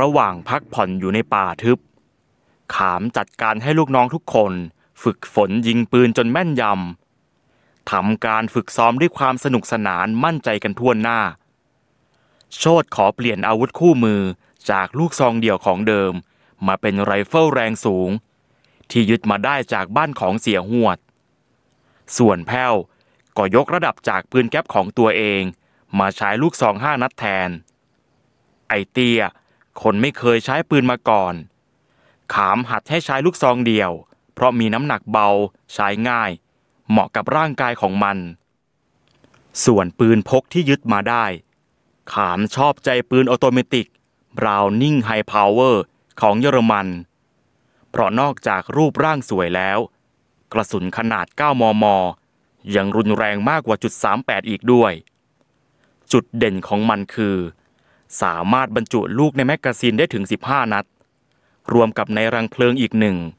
ระหว่างพักผ่อนอยู่ในป่าทึบขามจัดการให้ลูกน้องทุกคนฝึกฝนยิงปืนจนแม่นยำทำการฝึกซ้อมด้วยความสนุกสนานมั่นใจกันทั่วหน้าโชติขอเปลี่ยนอาวุธคู่มือจากลูกซองเดี่ยวของเดิมมาเป็นไรเฟิลแรงสูงที่ยึดมาได้จากบ้านของเสียหวดส่วนแพ้วก็ยกระดับจากปืนแก๊ปของตัวเองมาใช้ลูกซอง5 นัดแทนไอเตี้ยคนไม่เคยใช้ปืนมาก่อนขามหัดให้ใช้ลูกซองเดี่ยวเพราะมีน้ำหนักเบาใช้ง่ายเหมาะกับร่างกายของมันส่วนปืนพกที่ยึดมาได้ขามชอบใจปืนออโตเมติกบราวนิงไฮพาวเวอร์ของเยอรมันเพราะนอกจากรูปร่างสวยแล้วกระสุนขนาด 9 มม. ยังรุนแรงมากกว่า.38อีกด้วยจุดเด่นของมันคือสามารถบรรจุลูกในแมกกาซีนได้ถึง15 นัดรวมกับในรังเพลิงอีก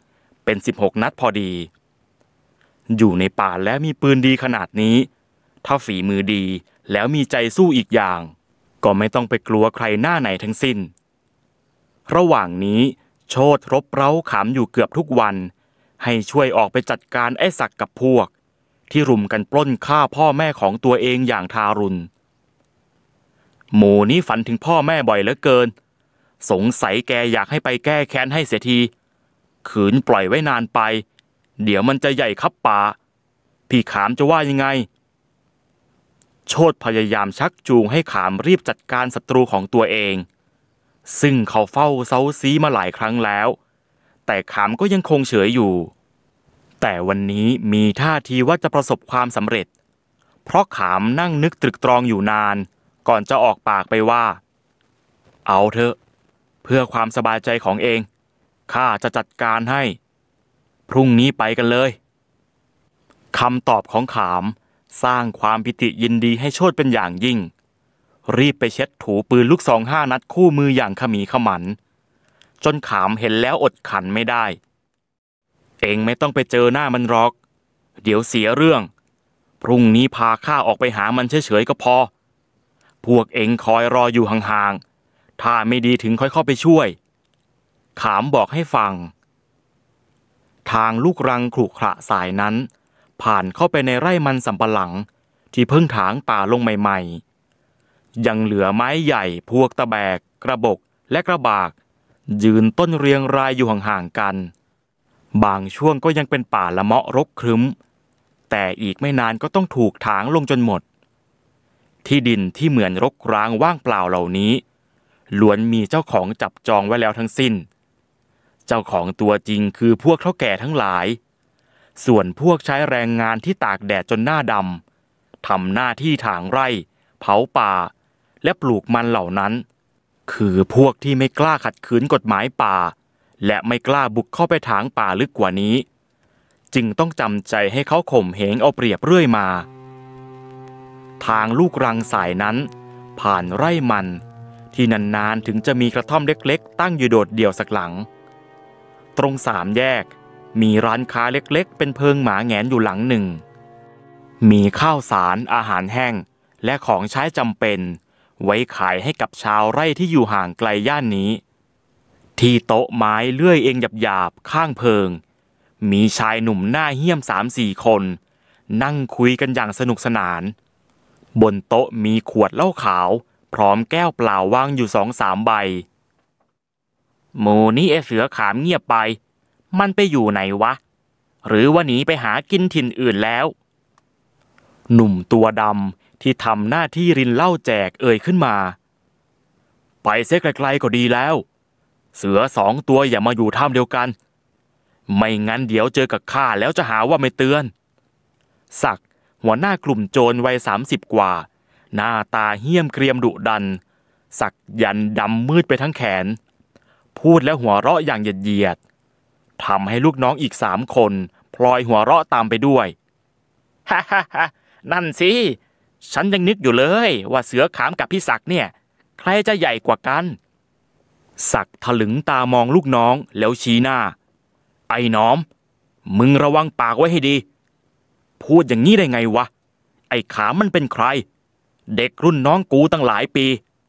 1เป็น16 นัดพอดีอยู่ในป่าแล้วมีปืนดีขนาดนี้ถ้าฝีมือดีแล้วมีใจสู้อีกอย่างก็ไม่ต้องไปกลัวใครหน้าไหนทั้งสิ้นระหว่างนี้โชติรบเร้าขามอยู่เกือบทุกวันให้ช่วยออกไปจัดการไอ้ศักดิ์กับพวกที่รุมกันปล้นฆ่าพ่อแม่ของตัวเองอย่างทารุณหมู่นี้ฝันถึงพ่อแม่บ่อยเหลือเกินสงสัยแกอยากให้ไปแก้แค้นให้เสียทีขืนปล่อยไว้นานไปเดี๋ยวมันจะใหญ่คับป่าพี่ขามจะว่ายังไงโชติพยายามชักจูงให้ขามรีบจัดการศัตรูของตัวเองซึ่งเขาเฝ้าเซ้าซี้มาหลายครั้งแล้วแต่ขามก็ยังคงเฉยอยู่แต่วันนี้มีท่าทีว่าจะประสบความสำเร็จเพราะขามนั่งนึกตรึกตรองอยู่นานก่อนจะออกปากไปว่าเอาเถอะเพื่อความสบายใจของเองข้าจะจัดการให้พรุ่งนี้ไปกันเลยคำตอบของขามสร้างความปิติยินดีให้โชติเป็นอย่างยิ่งรีบไปเช็ดถูปืนลูกซอง5 นัดคู่มืออย่างขมีขมันจนขามเห็นแล้วอดขันไม่ได้เองไม่ต้องไปเจอหน้ามันหรอกเดี๋ยวเสียเรื่องพรุ่งนี้พาข้าออกไปหามันเฉยๆก็พอพวกเองคอยรออยู่ห่างๆถ้าไม่ดีถึงค่อยเข้าไปช่วยขามบอกให้ฟังทางลูกรังขรุขระสายนั้นผ่านเข้าไปในไร่มันสำปะหลังที่เพิ่งถางป่าลงใหม่ๆยังเหลือไม้ใหญ่พวกตะแบกกระบอกและกระบากยืนต้นเรียงรายอยู่ห่างๆกันบางช่วงก็ยังเป็นป่าละเมาะรกครึ้มแต่อีกไม่นานก็ต้องถูกถางลงจนหมดที่ดินที่เหมือนรกร้างว่างเปล่าเหล่านี้ล้วนมีเจ้าของจับจองไว้แล้วทั้งสิ้นเจ้าของตัวจริงคือพวกเฒ่าแก่ทั้งหลายส่วนพวกใช้แรงงานที่ตากแดดจนหน้าดำทำหน้าที่ถางไร่เผาป่าและปลูกมันเหล่านั้นคือพวกที่ไม่กล้าขัดขืนกฎหมายป่าและไม่กล้าบุกเข้าไปถางป่าลึกกว่านี้จึงต้องจำใจให้เขาข่มเหงเอาเปรียบเรื่อยมาทางลูกรังสายนั้นผ่านไร่มันที่นานๆถึงจะมีกระท่อมเล็กๆตั้งอยู่โดดเดี่ยวสักหลังตรง3 แยกมีร้านค้าเล็กๆเป็นเพิงหมาแหงนอยู่หลังหนึ่งมีข้าวสารอาหารแห้งและของใช้จำเป็นไว้ขายให้กับชาวไร่ที่อยู่ห่างไกลย่านนี้ที่โต๊ะไม้เลื่อยเองหยาบๆข้างเพิงมีชายหนุ่มหน้าเหี้ยม 3-4 คนนั่งคุยกันอย่างสนุกสนานบนโต๊ะมีขวดเหล้าขาวพร้อมแก้วเปล่าวางอยู่2-3 ใบหมู่นี้เสือขามเงียบไปมันไปอยู่ไหนวะหรือว่าหนีไปหากินถิ่นอื่นแล้วหนุ่มตัวดำที่ทำหน้าที่รินเหล้าแจกเอ่ยขึ้นมาไปเสียไกลๆก็ดีแล้วเสือ2 ตัวอย่ามาอยู่ถ้ำเดียวกันไม่งั้นเดี๋ยวเจอกับข้าแล้วจะหาว่าไม่เตือนศักดิ์หัวหน้ากลุ่มโจรวัย30 กว่าหน้าตาเหี้ยมเกรียมดุดันสักยันดำมืดไปทั้งแขนพูดแล้วหัวเราะอย่างเหยียดทำให้ลูกน้องอีก3 คนพลอยหัวเราะตามไปด้วยฮ่าฮ่าฮ่านั่นสิฉันยังนึกอยู่เลยว่าเสือขามกับพี่ศักดิ์เนี่ยใครจะใหญ่กว่ากันศักดิ์ถลึงตามองลูกน้องแล้วชี้หน้าไอ้น้อมมึงระวังปากไว้ให้ดีพูดอย่างนี้ได้ไงวะไอ้ขามมันเป็นใครเด็กรุ่นน้องกูตั้งหลายปี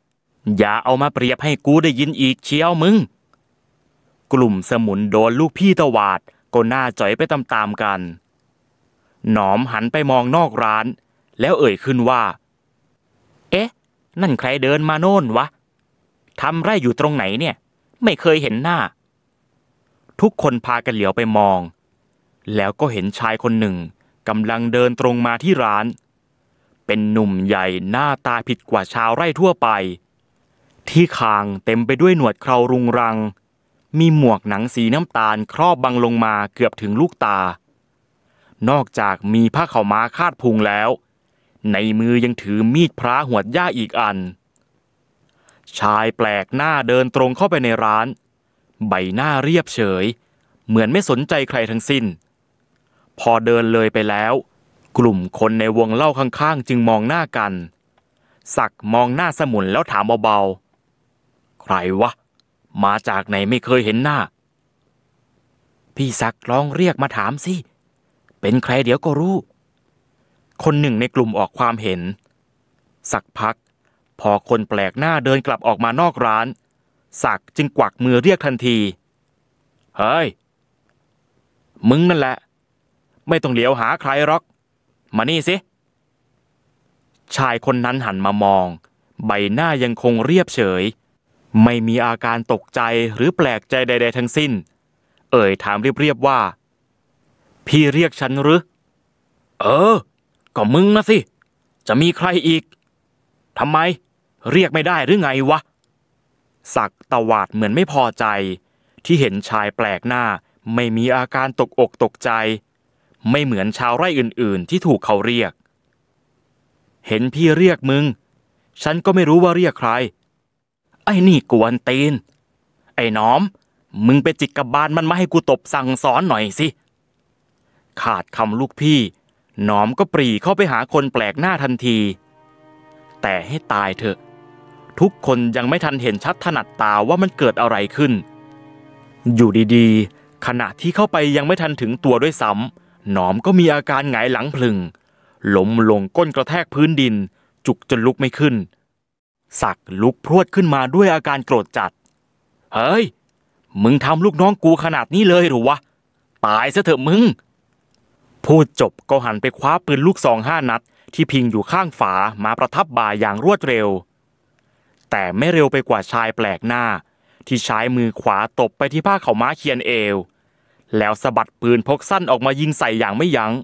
อย่าเอามาเปรียบให้กูได้ยินอีกเชียวมึงกลุ่มสมุนโดนลูกพี่ตวาดก็หน้าจ่อยไปตามๆกันหนอมหันไปมองนอกร้านแล้วเอ่ยขึ้นว่าเอ๊ะนั่นใครเดินมาโน่นวะทำไรอยู่ตรงไหนเนี่ยไม่เคยเห็นหน้าทุกคนพากันเหลียวไปมองแล้วก็เห็นชายคนหนึ่งกำลังเดินตรงมาที่ร้านเป็นหนุ่มใหญ่หน้าตาผิดกว่าชาวไร่ทั่วไปที่คางเต็มไปด้วยหนวดเครารุงรังมีหมวกหนังสีน้ำตาลครอบบังลงมาเกือบถึงลูกตานอกจากมีผ้าขาวม้าคาดพุงแล้วในมือยังถือมีดพระหวดหญ้าอีกอันชายแปลกหน้าเดินตรงเข้าไปในร้านใบหน้าเรียบเฉยเหมือนไม่สนใจใครทั้งสิ้นพอเดินเลยไปแล้วกลุ่มคนในวงเล่าข้างๆจึงมองหน้ากันศักดิ์มองหน้าสมุนแล้วถามเบาๆใครวะมาจากไหนไม่เคยเห็นหน้าพี่ศักดิ์ลองเรียกมาถามสิเป็นใครเดี๋ยวก็รู้คนหนึ่งในกลุ่มออกความเห็นสักพักพอคนแปลกหน้าเดินกลับออกมานอกร้านศักดิ์จึงกวักมือเรียกทันทีเฮ้ยมึงนั่นแหละไม่ต้องเหลียวหาใครหรอกมานี่สิชายคนนั้นหันมามองใบหน้ายังคงเรียบเฉยไม่มีอาการตกใจหรือแปลกใจใดๆทั้งสิ้นเอ่ยถามเรียบๆว่าพี่เรียกฉันหรือก็มึงนะสิจะมีใครอีกทำไมเรียกไม่ได้หรือไงวะศักดิ์ตวาดเหมือนไม่พอใจที่เห็นชายแปลกหน้าไม่มีอาการตกอกตกใจไม่เหมือนชาวไร่อื่นๆที่ถูกเขาเรียกเห็นพี่เรียกมึงฉันก็ไม่รู้ว่าเรียกใครไอ้นี่กวนตีนไอ้หนอมมึงไปจิกกับบาลมันมาให้กูตบสั่งสอนหน่อยสิขาดคำลูกพี่หนอมก็ปรีเข้าไปหาคนแปลกหน้าทันทีแต่ให้ตายเถอะทุกคนยังไม่ทันเห็นชัดถนัดตาว่ามันเกิดอะไรขึ้นอยู่ดีๆขณะที่เข้าไปยังไม่ทันถึงตัวด้วยซ้ำหนอมก็มีอาการหงายหลังพลึงล้มลงก้นกระแทกพื้นดินจุกจนลุกไม่ขึ้นศักดิ์ลุกพรวดขึ้นมาด้วยอาการโกรธจัดเฮ้ยมึงทำลูกน้องกูขนาดนี้เลยหรือวะตายซะเถอะมึงพูดจบก็หันไปคว้าปืนลูกซอง5 นัดที่พิงอยู่ข้างฝามาประทับบ่าอย่างรวดเร็วแต่ไม่เร็วไปกว่าชายแปลกหน้าที่ใช้มือขวาตบไปที่ผ้าขาวม้าเคียนเอวแล้วสะบัดปืนพกสั้นออกมายิงใส่อย่างไม่ยั้ง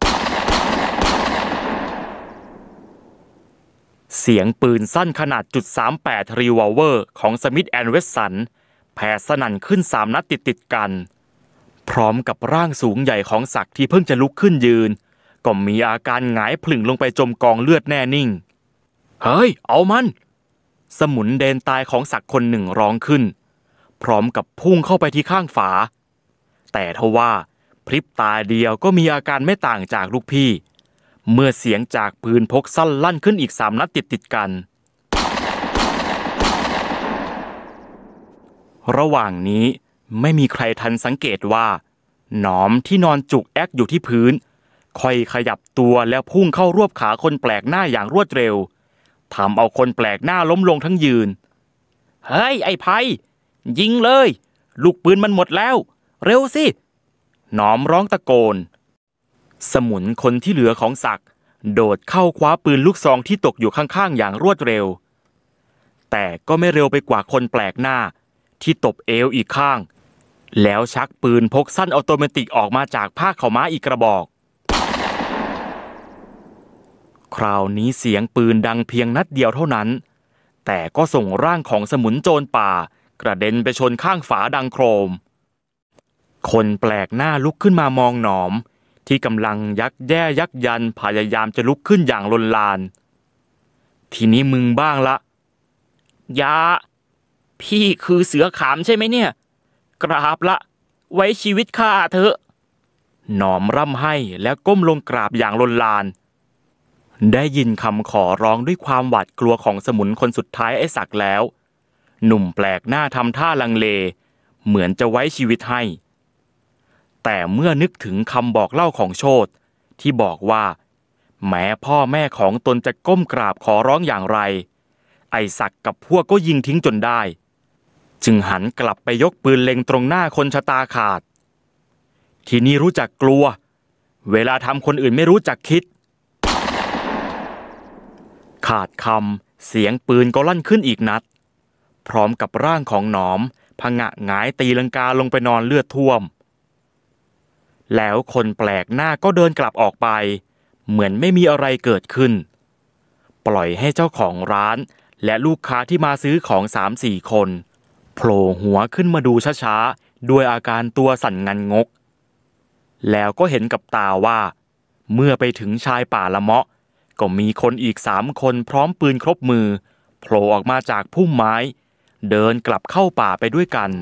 เสียงปืนสั้นขนาด.38รีวอลเวอร์ของสมิธแอนด์เวสสันแผ่สนั่นขึ้น3 นัดติดกันพร้อมกับร่างสูงใหญ่ของศักดิ์ที่เพิ่งจะลุกขึ้นยืนก็มีอาการหงายผลึ่งลงไปจมกองเลือดแน่นิ่งเฮ้ยเอามันสมุนเดนตายของศักดิ์คนหนึ่งร้องขึ้นพร้อมกับพุ่งเข้าไปที่ข้างฝาแต่ทว่าพริบตาเดียวก็มีอาการไม่ต่างจากลูกพี่เมื่อเสียงจากปืนพกสั้นลั่นขึ้นอีก3 นัดติดกันระหว่างนี้ไม่มีใครทันสังเกตว่าหนอมที่นอนจุกแอกอยู่ที่พื้นค่อยขยับตัวแล้วพุ่งเข้ารวบขาคนแปลกหน้าอย่างรวดเร็วทำเอาคนแปลกหน้าล้มลงทั้งยืนเฮ้ยไอ้ไพยิงเลยลูกปืนมันหมดแล้วเร็วสิหนอมร้องตะโกนสมุนคนที่เหลือของศักดิ์โดดเข้าคว้าปืนลูกซองที่ตกอยู่ข้างๆอย่างรวดเร็วแต่ก็ไม่เร็วไปกว่าคนแปลกหน้าที่ตบเอวอีกข้างแล้วชักปืนพกสั้นออโตเมติกออกมาจากผ้าขาวม้าอีกกระบอกคราวนี้เสียงปืนดังเพียงนัดเดียวเท่านั้นแต่ก็ส่งร่างของสมุนโจรป่ากระเด็นไปชนข้างฝาดังโครมคนแปลกหน้าลุกขึ้นมามองหนอมที่กำลังยักแย่ยักยันพยายามจะลุกขึ้นอย่างลนลานทีนี้มึงบ้างละยาพี่คือเสือขามใช่ไหมเนี่ยกราบละไว้ชีวิตข้าเถอะหนอมร่ำไห้แล้วก้มลงกราบอย่างลนลานได้ยินคำขอร้องด้วยความหวาดกลัวของสมุนคนสุดท้ายไอ้ศักดิ์แล้วหนุ่มแปลกหน้าทำท่าลังเลเหมือนจะไว้ชีวิตให้แต่เมื่อนึกถึงคำบอกเล่าของโชติที่บอกว่าแม้พ่อแม่ของตนจะก้มกราบขอร้องอย่างไรไอศักดิ์กับพวกก็ยิงทิ้งจนได้จึงหันกลับไปยกปืนเล็งตรงหน้าคนชะตาขาดทีนี้รู้จักกลัวเวลาทำคนอื่นไม่รู้จักคิดขาดคำเสียงปืนก็ลั่นขึ้นอีกนัดพร้อมกับร่างของหนอมผงะหงายตีลังกาลงไปนอนเลือดท่วมแล้วคนแปลกหน้าก็เดินกลับออกไปเหมือนไม่มีอะไรเกิดขึ้นปล่อยให้เจ้าของร้านและลูกค้าที่มาซื้อของ 3-4 คนโผล่หัวขึ้นมาดูช้าๆด้วยอาการตัวสั่นงันงกแล้วก็เห็นกับตาว่าเมื่อไปถึงชายป่าละเมาะก็มีคนอีก3 คนพร้อมปืนครบมือโผล่ออกมาจากพุ่มไม้เดินกลับเข้าป่าไปด้วยกัน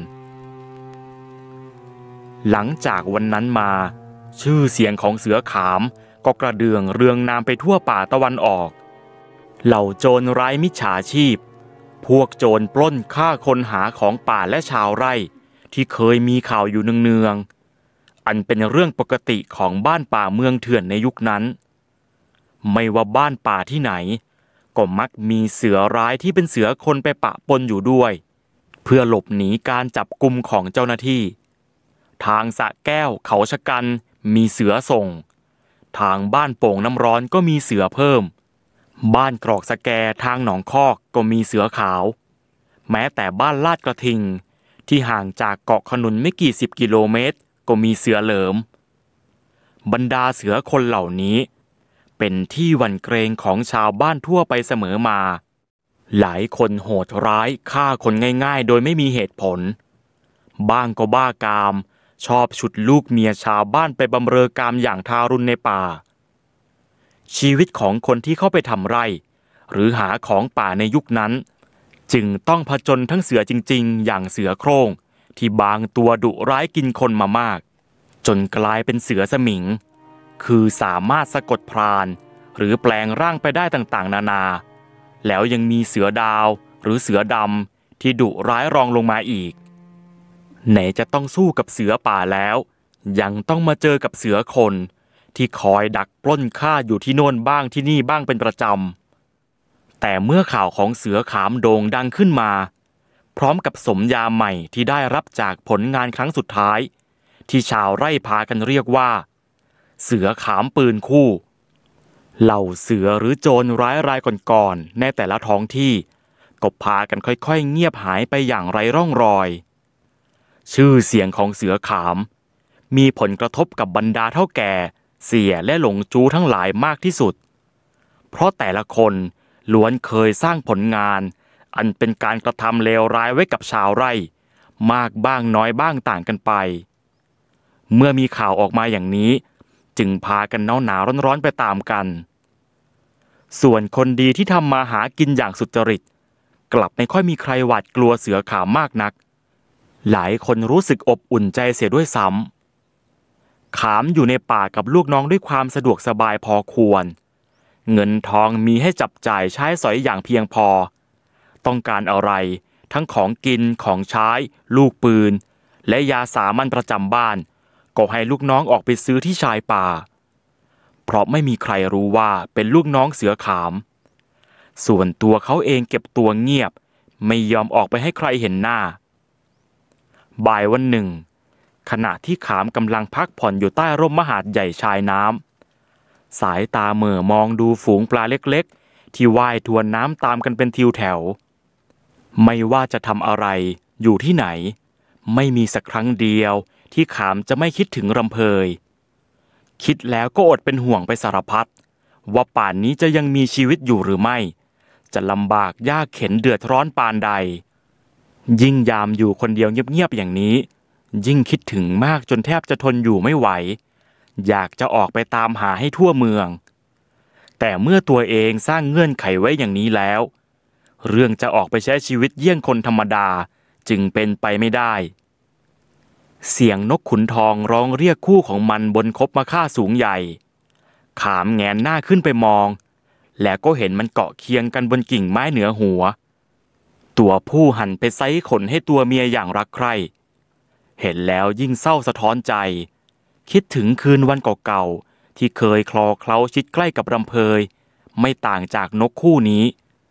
หลังจากวันนั้นมาชื่อเสียงของเสือขามก็กระเดื่องเรืองนามไปทั่วป่าตะวันออกเหล่าโจรร้ายมิจฉาชีพพวกโจรปล้นฆ่าคนหาของป่าและชาวไร่ที่เคยมีข่าวอยู่เนืองๆอันเป็นเรื่องปกติของบ้านป่าเมืองเถื่อนในยุคนั้นไม่ว่าบ้านป่าที่ไหนก็มักมีเสือร้ายที่เป็นเสือคนไปปะปนอยู่ด้วยเพื่อหลบหนีการจับกุมของเจ้าหน้าที่ทางสระแก้วเขาชะกันมีเสือส่งทางบ้านโป่งน้ำร้อนก็มีเสือเพิ่มบ้านกรอกสะแกทางหนองคอกก็มีเสือขาวแม้แต่บ้านลาดกระทิงที่ห่างจากเกาะขนุนไม่กี่10 กิโลเมตรก็มีเสือเหลิมบรรดาเสือคนเหล่านี้เป็นที่หวั่นเกรงของชาวบ้านทั่วไปเสมอมาหลายคนโหดร้ายฆ่าคนง่ายๆโดยไม่มีเหตุผลบ้างก็บ้ากามชอบฉุดลูกเมียชาวบ้านไปบำเรอกามอย่างทารุณในป่าชีวิตของคนที่เข้าไปทำไร่หรือหาของป่าในยุคนั้นจึงต้องผจญทั้งเสือจริงๆอย่างเสือโคร่งที่บางตัวดุร้ายกินคนมามากจนกลายเป็นเสือสมิงคือสามารถสะกดพรานหรือแปลงร่างไปได้ต่างๆนานาแล้วยังมีเสือดาวหรือเสือดำที่ดุร้ายรองลงมาอีกไหนจะต้องสู้กับเสือป่าแล้วยังต้องมาเจอกับเสือคนที่คอยดักปล้นฆ่าอยู่ที่โน่นบ้างที่นี่บ้างเป็นประจำแต่เมื่อข่าวของเสือขามโด่งดังขึ้นมาพร้อมกับสมญาใหม่ที่ได้รับจากผลงานครั้งสุดท้ายที่ชาวไร่พากันเรียกว่าเสือขามปืนคู่เหล่าเสือหรือโจรร้ายรายก่อนๆในแต่ละท้องที่ก็พากันค่อยๆเงียบหายไปอย่างไร้ร่องรอยชื่อเสียงของเสือขามมีผลกระทบกับบรรดาเฒ่าแก่เสี่ยและหลงจู้ทั้งหลายมากที่สุดเพราะแต่ละคนล้วนเคยสร้างผลงานอันเป็นการกระทำเลวร้ายไว้กับชาวไร่มากบ้างน้อยบ้างต่างกันไปเมื่อมีข่าวออกมาอย่างนี้จึงพากันหนาวร้อนไปตามกันส่วนคนดีที่ทำมาหากินอย่างสุจริตกลับไม่ค่อยมีใครหวาดกลัวเสือขามมากนักหลายคนรู้สึกอบอุ่นใจเสียด้วยซ้ำขามอยู่ในป่ากับลูกน้องด้วยความสะดวกสบายพอควรเงินทองมีให้จับจ่ายใช้สอยอย่างเพียงพอต้องการอะไรทั้งของกินของใช้ลูกปืนและยาสามัญประจำบ้านก็ให้ลูกน้องออกไปซื้อที่ชายป่าเพราะไม่มีใครรู้ว่าเป็นลูกน้องเสือขามส่วนตัวเขาเองเก็บตัวเงียบไม่ยอมออกไปให้ใครเห็นหน้าบ่ายวันหนึ่งขณะที่ขามกำลังพักผ่อนอยู่ใต้ร่มมหาดใหญ่ชายน้ำสายตาเหม่อมองดูฝูงปลาเล็กๆที่ว่ายทวนน้ำตามกันเป็นทิวแถวไม่ว่าจะทำอะไรอยู่ที่ไหนไม่มีสักครั้งเดียวที่ขามจะไม่คิดถึงรำเพยคิดแล้วก็อดเป็นห่วงไปสารพัดว่าป่านนี้จะยังมีชีวิตอยู่หรือไม่จะลำบากยากเข็ญเดือดร้อนปานใดยิ่งยามอยู่คนเดียวเงียบๆอย่างนี้ยิ่งคิดถึงมากจนแทบจะทนอยู่ไม่ไหวอยากจะออกไปตามหาให้ทั่วเมืองแต่เมื่อตัวเองสร้างเงื่อนไขไว้อย่างนี้แล้วเรื่องจะออกไปใช้ชีวิตเยี่ยงคนธรรมดาจึงเป็นไปไม่ได้เสียงนกขุนทองร้องเรียกคู่ของมันบนคบมะค่าสูงใหญ่ขามแงนหน้าขึ้นไปมองแล้วก็เห็นมันเกาะเคียงกันบนกิ่งไม้เหนือหัวตัวผู้หันไปไซขนให้ตัวเมียอย่างรักใคร่เห็นแล้วยิ่งเศร้าสะท้อนใจคิดถึงคืนวันเก่าๆที่เคยคลอเคล้าชิดใกล้กับรำเพยไม่ต่างจากนกคู่นี้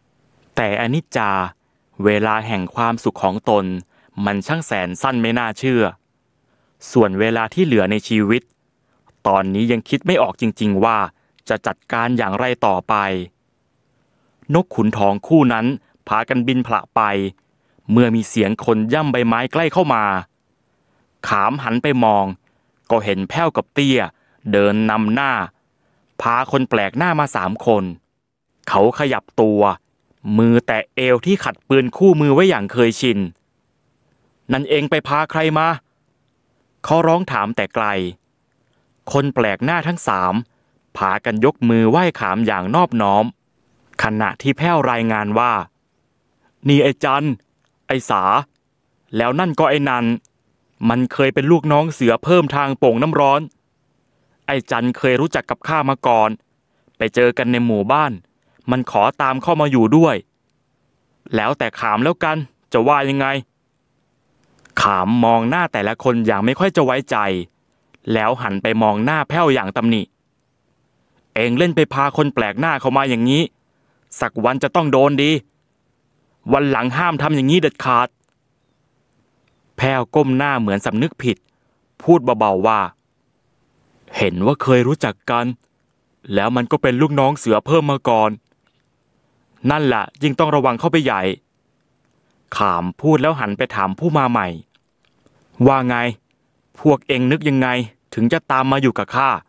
แต่อนิจจาเวลาแห่งความสุขของตนมันช่างแสนสั้นไม่น่าเชื่อส่วนเวลาที่เหลือในชีวิตตอนนี้ยังคิดไม่ออกจริงๆว่าจะจัดการอย่างไรต่อไปนกขุนทองคู่นั้นพากันบินผละไปเมื่อมีเสียงคนย่ำใบไม้ใกล้เข้ามาขามหันไปมองก็เห็นแพ้วกับเตี้ยเดินนำหน้าพาคนแปลกหน้ามา3 คนเขาขยับตัวมือแตะเอวที่ขัดปืนคู่มือไว้อย่างเคยชินนั่นเองไปพาใครมาเขาร้องถามแต่ไกลคนแปลกหน้าทั้ง3พากันยกมือไหว้ขามอย่างนอบน้อมขณะที่แพ้วรายงานว่านี่ไอ้จันไอ้สาแล้วนั่นก็ไอ้นันมันเคยเป็นลูกน้องเสือเพิ่มทางโป่งน้ำร้อนไอ้จันเคยรู้จักกับข้ามาก่อนไปเจอกันในหมู่บ้านมันขอตามเข้ามาอยู่ด้วยแล้วแต่ขามแล้วกันจะว่ายังไงขามมองหน้าแต่ละคนอย่างไม่ค่อยจะไว้ใจแล้วหันไปมองหน้าแพ้วอย่างตำหนิเองเล่นไปพาคนแปลกหน้าเข้ามาอย่างนี้สักวันจะต้องโดนดีวันหลังห้ามทำอย่างนี้เด็ดขาดแพ้วก้มหน้าเหมือนสำนึกผิดพูดเบาๆว่าเห็นว่าเคยรู้จักกันแล้วมันก็เป็นลูกน้องเสือเพิ่มมาก่อนนั่นแหละยิ่งต้องระวังเข้าไปใหญ่ขามพูดแล้วหันไปถามผู้มาใหม่ว่าไงพวกเอ็งนึกยังไงถึงจะตามมาอยู่กับข้า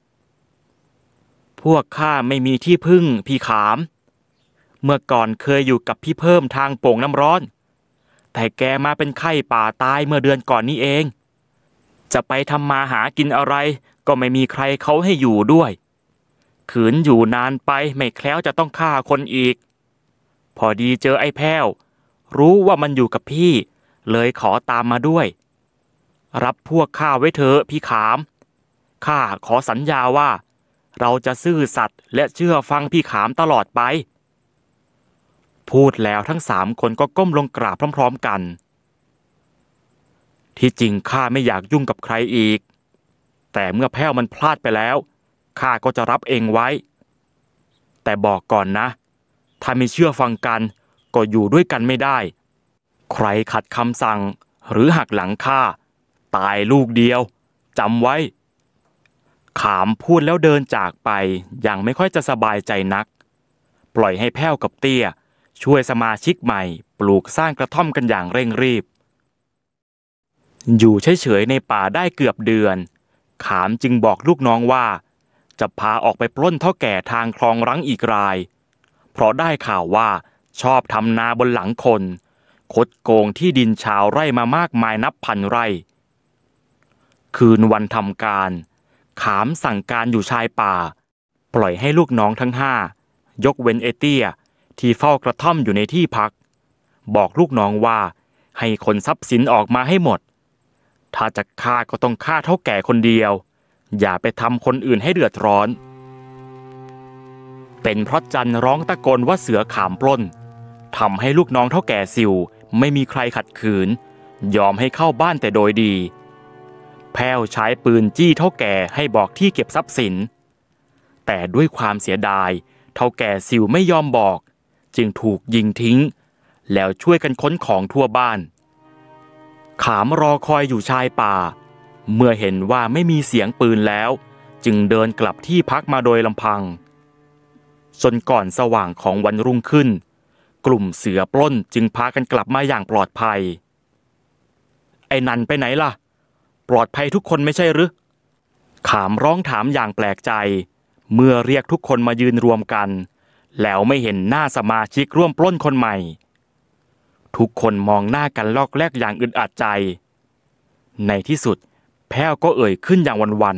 พวกข้าไม่มีที่พึ่งพี่ขามเมื่อก่อนเคยอยู่กับพี่เพิ่มทางโป่งน้ำร้อนแต่แกมาเป็นไข้ป่าตายเมื่อเดือนก่อนนี้เองจะไปทำมาหากินอะไรก็ไม่มีใครเขาให้อยู่ด้วยขืนอยู่นานไปไม่แคล้วจะต้องฆ่าคนอีกพอดีเจอไอ้แพ้วรู้ว่ามันอยู่กับพี่เลยขอตามมาด้วยรับพวกข้าไว้เถอะพี่ขามข้าขอสัญญาว่าเราจะซื่อสัตย์และเชื่อฟังพี่ขามตลอดไปพูดแล้วทั้ง3 คนก็ก้มลงกราบพร้อมๆกันที่จริงข้าไม่อยากยุ่งกับใครอีกแต่เมื่อแพ้วมันพลาดไปแล้วข้าก็จะรับเองไว้แต่บอกก่อนนะถ้าไม่เชื่อฟังกันก็อยู่ด้วยกันไม่ได้ใครขัดคำสั่งหรือหักหลังข้าตายลูกเดียวจำไว้ขามพูดแล้วเดินจากไปอย่างไม่ค่อยจะสบายใจนักปล่อยให้แพ้วกับเตี้ยช่วยสมาชิกใหม่ปลูกสร้างกระท่อมกันอย่างเร่งรีบอยู่เฉยๆในป่าได้เกือบเดือนขามจึงบอกลูกน้องว่าจะพาออกไปปล้นเฒ่าแก่ทางคลองรั้งอีกรายเพราะได้ข่าวว่าชอบทำนาบนหลังคนคดโกงที่ดินชาวไร่มามากมายนับพันไร่คืนวันทำการขามสั่งการอยู่ชายป่าปล่อยให้ลูกน้องทั้ง5ยกเว้นเอเตี้ยที่เฝ้ากระท่อมอยู่ในที่พักบอกลูกน้องว่าให้ขนทรัพย์สินออกมาให้หมดถ้าจะฆ่าก็ต้องฆ่าเฒ่าแก่คนเดียวอย่าไปทำคนอื่นให้เดือดร้อนเป็นเพราะจันร้องตะโกนว่าเสือขามปล้นทำให้ลูกน้องเฒ่าแก่ซิวไม่มีใครขัดขืนยอมให้เข้าบ้านแต่โดยดีแพ้วใช้ปืนจี้เฒ่าแก่ให้บอกที่เก็บทรัพย์สินแต่ด้วยความเสียดายเฒ่าแก่ซิวไม่ยอมบอกจึงถูกยิงทิ้งแล้วช่วยกันค้นของทั่วบ้านขามรอคอยอยู่ชายป่าเมื่อเห็นว่าไม่มีเสียงปืนแล้วจึงเดินกลับที่พักมาโดยลำพังจนก่อนสว่างของวันรุ่งขึ้นกลุ่มเสือปล้นจึงพากันกลับมาอย่างปลอดภัยไอ้นันไปไหนล่ะปลอดภัยทุกคนไม่ใช่หรือขามร้องถามอย่างแปลกใจเมื่อเรียกทุกคนมายืนรวมกันแล้วไม่เห็นหน้าสมาชิกร่วมปล้นคนใหม่ทุกคนมองหน้ากันลอกแลกอย่างอึดอัดใจในที่สุดแพ้วก็เอ่ยขึ้นอย่างวัน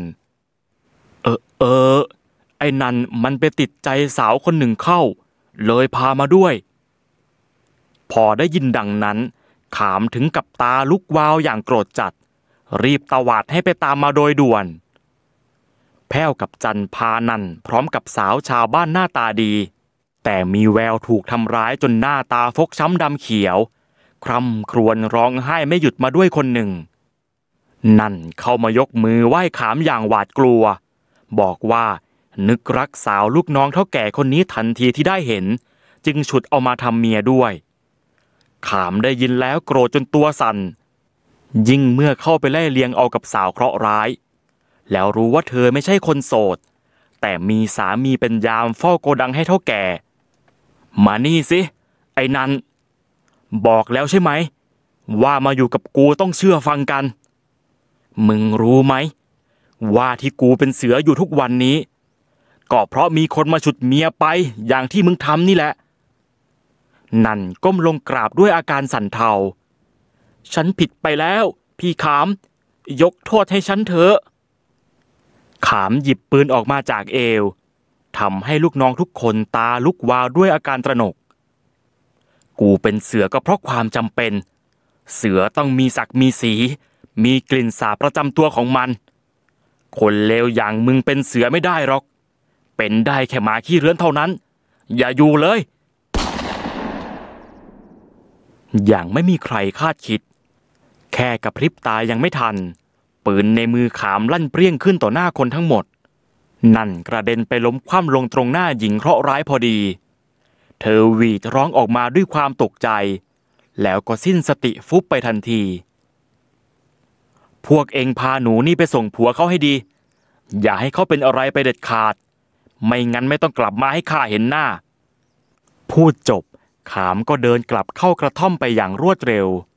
ๆไอ้นันมันไปติดใจสาวคนหนึ่งเข้าเลยพามาด้วยพอได้ยินดังนั้นขามถึงกับตาลุกวาวอย่างโกรธจัดรีบตวาดให้ไปตามมาโดยด่วนแพ้วกับจันพานันพร้อมกับสาวชาวบ้านหน้าตาดีแต่มีแววถูกทำร้ายจนหน้าตาฟกช้ำดำเขียวคร่ำครวญร้องไห้ไม่หยุดมาด้วยคนหนึ่งนั่นเข้ามายกมือไหว้ขามอย่างหวาดกลัวบอกว่านึกรักสาวลูกน้องเฒ่าแก่คนนี้ทันทีที่ได้เห็นจึงฉุดเอามาทำเมียด้วยขามได้ยินแล้วโกรธจนตัวสั่นยิ่งเมื่อเข้าไปไล่เลียงเอากับสาวเคราะห์ร้ายแล้วรู้ว่าเธอไม่ใช่คนโสดแต่มีสามีเป็นยามเฝ้าโกดังให้เท่าแก่มานี่สิไอ้นันบอกแล้วใช่ไหมว่ามาอยู่กับกูต้องเชื่อฟังกันมึงรู้ไหมว่าที่กูเป็นเสืออยู่ทุกวันนี้ก็เพราะมีคนมาฉุดเมียไปอย่างที่มึงทำนี่แหละนันก้มลงกราบด้วยอาการสั่นเทาฉันผิดไปแล้วพี่ขามยกโทษให้ฉันเถอะขามหยิบปืนออกมาจากเอวทำให้ลูกน้องทุกคนตาลุกวาวด้วยอาการตระหนกกูเป็นเสือก็เพราะความจำเป็นเสือต้องมีศักดิ์มีสีมีกลิ่นสาบประจำตัวของมันคนเลวอย่างมึงเป็นเสือไม่ได้หรอกเป็นได้แค่หมาขี้เรื้อนเท่านั้นอย่าอยู่เลยอย่างไม่มีใครคาดคิดแค่กระพริบตายังไม่ทันปืนในมือขามลั่นเปรี้ยงขึ้นต่อหน้าคนทั้งหมดนั่นกระเด็นไปล้มคว่ำลงตรงหน้าหญิงเคราะห์ร้ายพอดีเธอหวีดร้องออกมาด้วยความตกใจแล้วก็สิ้นสติฟุบไปทันทีพวกเองพาหนูนี่ไปส่งผัวเขาให้ดีอย่าให้เขาเป็นอะไรไปเด็ดขาดไม่งั้นไม่ต้องกลับมาให้ข้าเห็นหน้าพูดจบขามก็เดินกลับเข้ากระท่อมไปอย่างรวดเร็ว